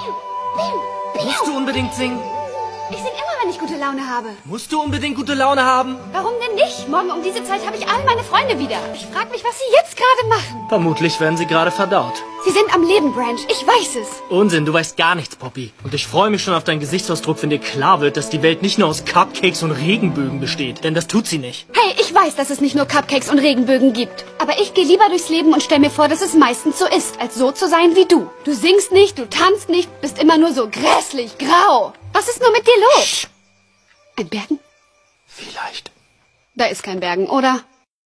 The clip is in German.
Musst du unbedingt singen? Ich singe immer, wenn ich gute Laune habe. Musst du unbedingt gute Laune haben? Warum denn nicht? Morgen um diese Zeit habe ich all meine Freunde wieder. Ich frage mich, was sie jetzt gerade machen. Vermutlich werden sie gerade verdaut. Sie sind am Leben, Branch. Ich weiß es. Unsinn, du weißt gar nichts, Poppy. Und ich freue mich schon auf deinen Gesichtsausdruck, wenn dir klar wird, dass die Welt nicht nur aus Cupcakes und Regenbögen besteht. Denn das tut sie nicht. Hey, ich weiß, dass es nicht nur Cupcakes und Regenbögen gibt. Aber ich gehe lieber durchs Leben und stell mir vor, dass es meistens so ist, als so zu sein wie du. Du singst nicht, du tanzt nicht, bist immer nur so grässlich grau. Was ist nur mit dir los? Ein Bergen? Vielleicht. Da ist kein Bergen, oder?